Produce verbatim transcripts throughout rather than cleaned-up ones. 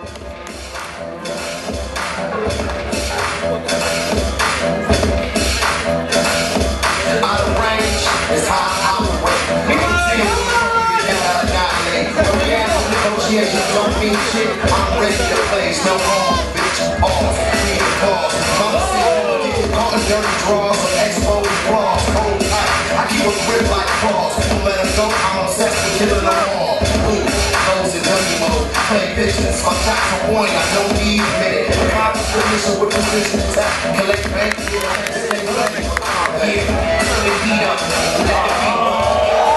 Out of range is how I operate. People say I'm annihilate. When we ask for negotiations, don't mean shit. I'm ready to play. No wrong, bitch. Off. Read the pause. Mama said never get caught in dirty draws or exposed flaws. Hold tight. I keep a grip like claws. Don't let them go. I'm obsessed with killing them all. Ooh, those in dummy mode. Play bitches. My shots are one. I don't need a minute. Pop the permission with precision attack. Collect bank. Yeah, turn the heat up. Let the beat roll.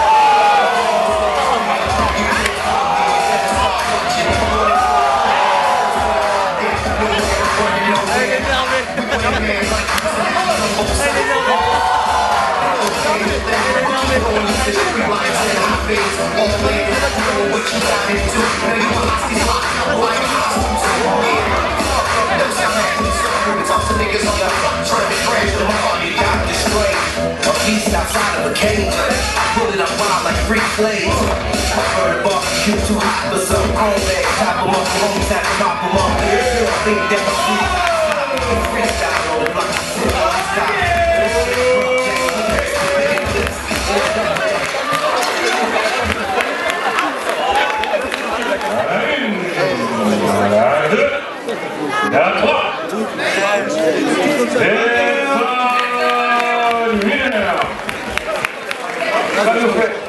Outside of a cage, pull it up wild like freak plays. I heard the barbecue too hot for some home leg. Chop them up, home tap them up, them up. Still think that my food freestyle on the block. That's